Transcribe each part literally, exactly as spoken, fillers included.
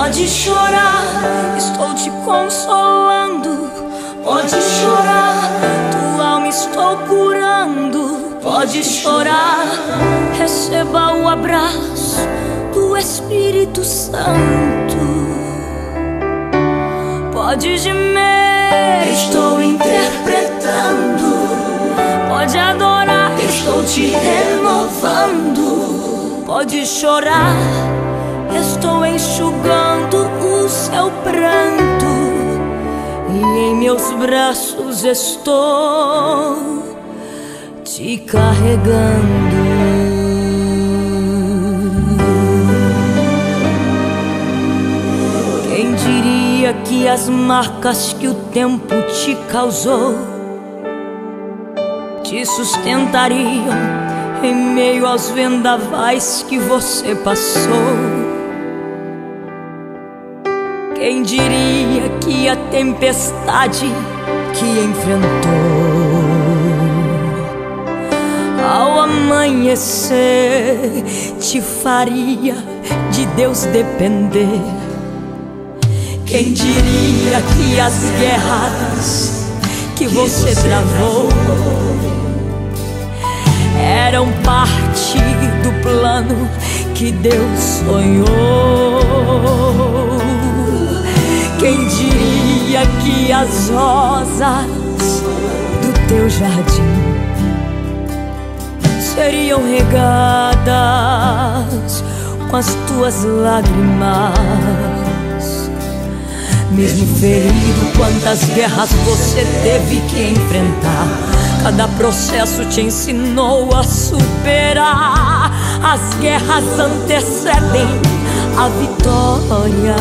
Pode chorar, estou te consolando. Pode chorar, tua alma estou curando. Pode chorar, receba o abraço do Espírito Santo. Pode gemer, estou interpretando. Pode adorar, estou te renovando. Pode chorar, estou enxugando o seu pranto, e em meus braços estou te carregando. Quem diria que as marcas que o tempo te causou te sustentariam em meio aos vendavais que você passou? Quem diria que a tempestade que enfrentou ao amanhecer te faria de Deus depender? Quem diria que as guerras que você travou eram parte do plano que Deus sonhou? Quem diria que as rosas do teu jardim seriam regadas com as tuas lágrimas? Mesmo ferido, quantas guerras você teve que enfrentar, cada processo te ensinou a superar. As guerras antecedem a vitória.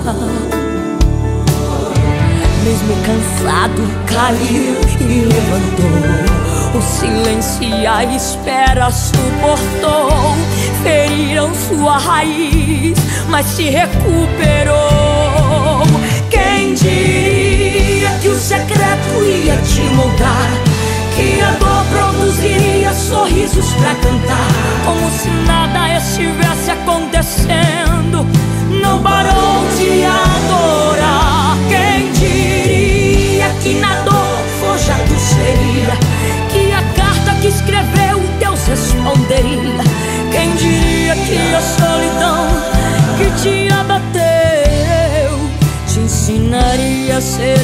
Mesmo cansado, caiu e levantou. O silêncio e a espera suportou. Feriram sua raiz, mas se recuperou. Quem diria que o secreto ia te moldar, que a dor produziria sorrisos pra cantar? Como se nada estivesse acontecendo, não parou de adorar. Quem diria que na dor forjado seria, que a carta que escreveu Deus responderia? Quem diria que a solidão que te abateu te ensinaria a ser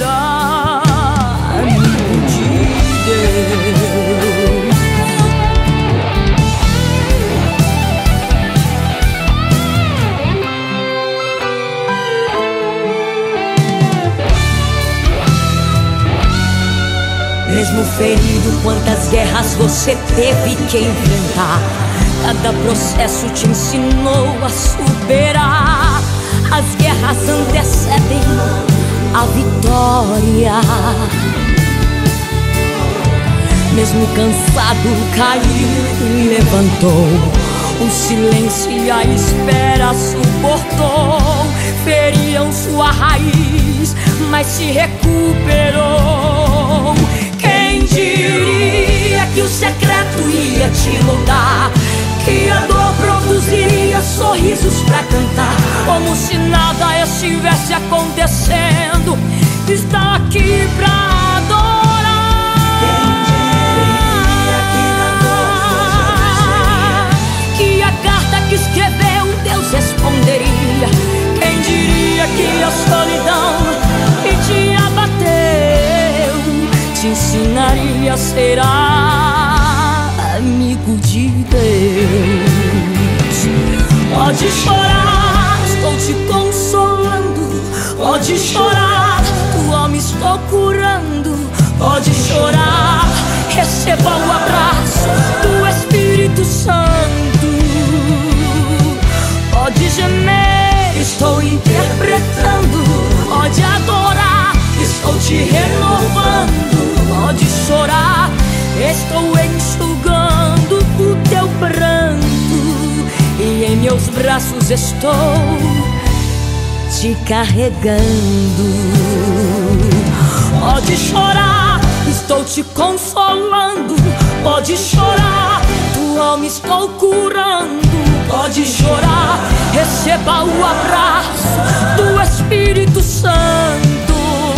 amigo de Deus? Mesmo ferido, quantas guerras você teve que enfrentar, cada processo te ensinou a superar. As guerras antecedem a vitória. Mesmo cansado, caiu e levantou. O silêncio e a espera suportou. Feriam sua raiz, mas se recuperou. Quem diria que o secreto ia te moldar, que a dor produziria sorrisos pra cantar? Como se nada estivesse acontecendo, está aqui pra adorar. Quem diria que na dor forjado seria, que a carta que escreveu Deus responderia? Quem diria que a solidão que te abateu te ensinaria a ser amigo de Deus? Pode chorar, estou te consolando. Pode chorar, tua alma estou curando. Pode chorar, receba o abraço do Espírito Santo. Pode gemer, estou interpretando. Pode adorar, estou te renovando. Pode chorar, estou enxugando o teu pranto, e em meus braços estou te carregando. Pode chorar, estou te consolando. Pode chorar, tua alma estou curando. Pode chorar, receba o abraço do Espírito Santo.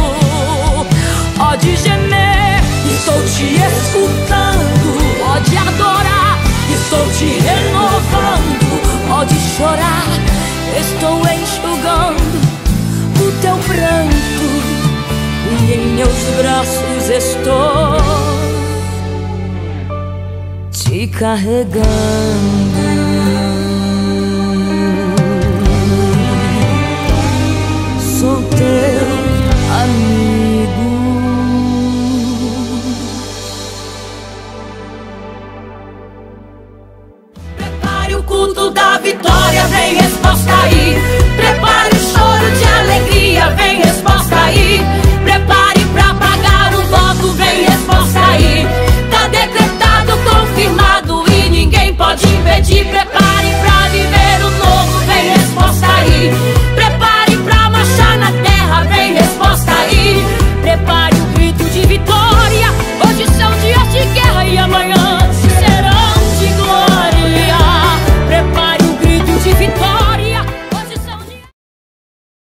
Pode gemer, estou te escutando. Pode adorar, estou te renovando. Pode chorar, estou enxugando o teu pranto, e em meus braços estou te carregando. Sou teu amigo. Prepare o culto da vitória, vem resposta aí.